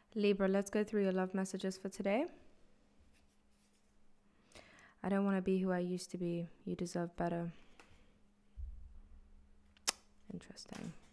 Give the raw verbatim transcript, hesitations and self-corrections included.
Libra, let's go through your love messages for today. I don't want to be who I used to be. You deserve better. Interesting.